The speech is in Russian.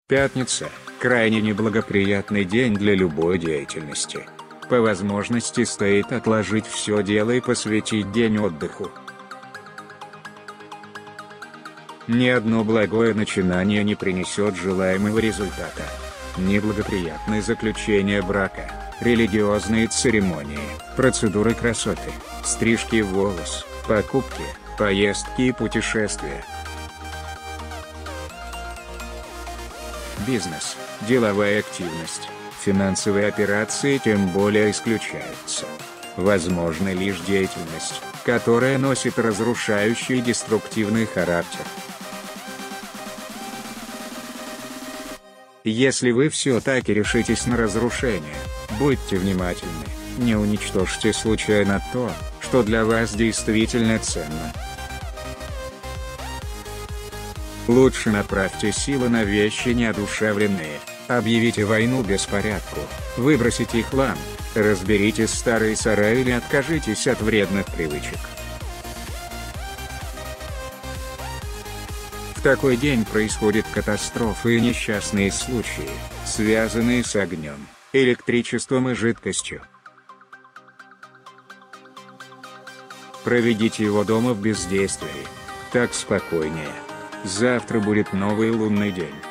Пятница – крайне неблагоприятный день для любой деятельности. По возможности стоит отложить все дело и посвятить день отдыху. Ни одно благое начинание не принесет желаемого результата. Неблагоприятное заключение брака, религиозные церемонии, процедуры красоты, стрижки волос, покупки, поездки и путешествия. Бизнес, деловая активность, финансовые операции тем более исключаются. Возможна лишь деятельность, которая носит разрушающий и деструктивный характер. Если вы все-таки решитесь на разрушение, будьте внимательны, не уничтожьте случайно то, что для вас действительно ценно. Лучше направьте силы на вещи неодушевленные, объявите войну беспорядку, выбросите хлам, разберите старые сараи или откажитесь от вредных привычек. В такой день происходят катастрофы и несчастные случаи, связанные с огнем, электричеством и жидкостью. Проведите его дома в бездействии. Так спокойнее. Завтра будет новый лунный день.